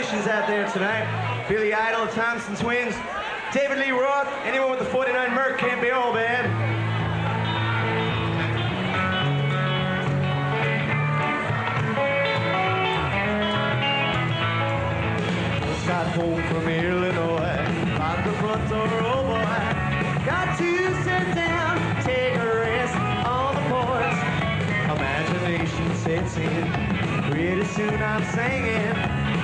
musicians out there tonight. Billy Idol, Thompson Twins, David Lee Roth, anyone with the 49 Merc can't be all bad. Just got home from Illinois, locked the front door, oh boy. Got to sit down, take a rest on the porch. Imagination sets in, pretty soon I'm singing.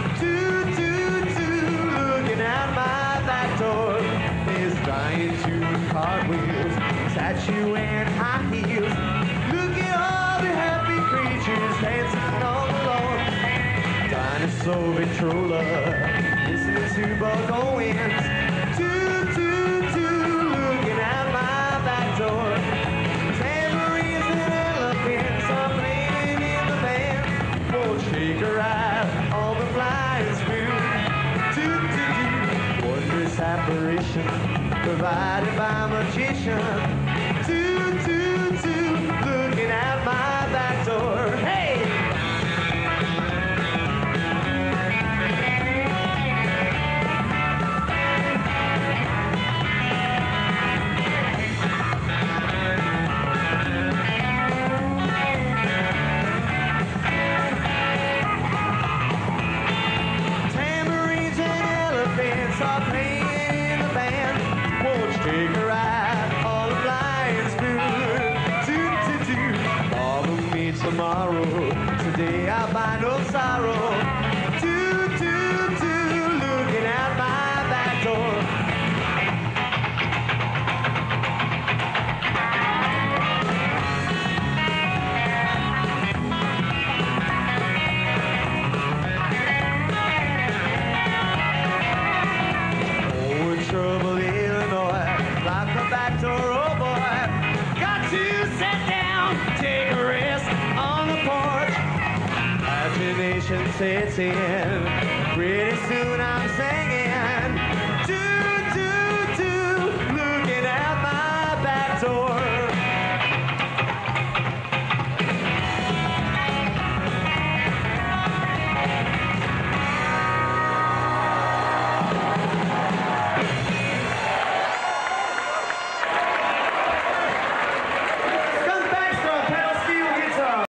Looking out my back door is dying to cartwheels, statue and high heels. Look at all the happy creatures dancing all alone. Dinosaur Victrola, listening to Buzz Owens. Looking out my back door. Tambourines and elephants are playing in the band. Won't shake her out, all the flying spoon. Wondrous apparition provided by magician. Looking out my back door. Hey! Are playing in the band. Won't you take a ride on the flying spoon? Follow me tomorrow. Today I find no sorrow. Looking out my back door. Trouble, Illinois, lock the back door, oh boy. Got to sit down, take a rest on the porch. Imagination sets in, pretty soon I'm singing.